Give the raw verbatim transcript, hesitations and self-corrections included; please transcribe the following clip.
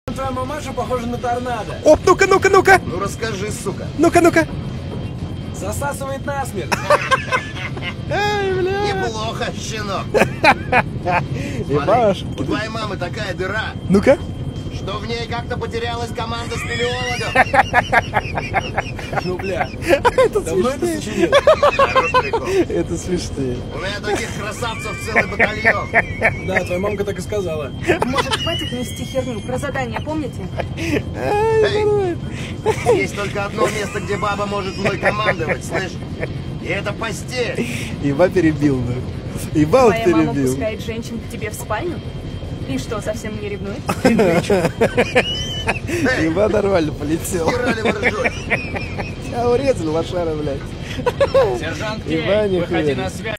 Твоя мамаша похожа на торнадо. Оп, ну-ка, ну-ка, ну-ка. Ну расскажи, сука. Ну-ка, ну-ка. Засасывает насмерть. Ай, бля. Неплохо, щенок. Ебаш. Смотри, у твоей мамы такая дыра, Ну-ка. что в ней как-то потерялась команда спелеологов. Ну, бля. Это Давно это смешнее. сочинил? Хороший прикол. Это смешнее. У меня таких красавцев целый батальон. Да, твоя мамка так и сказала. Может, хватит нести херню? Про задание помните? Эй, есть только одно место, где баба может мной командовать, слышь? И это постель. Еба перебил, да. Ебал Твоя мама перебил. пускает женщин к тебе в спальню? И что, совсем не ревнует? Эй, Еба нормально полетел. херали вы ржете? Я урезал лошара, блядь. Сержант Еба Кей, не выходи хуя. на связь.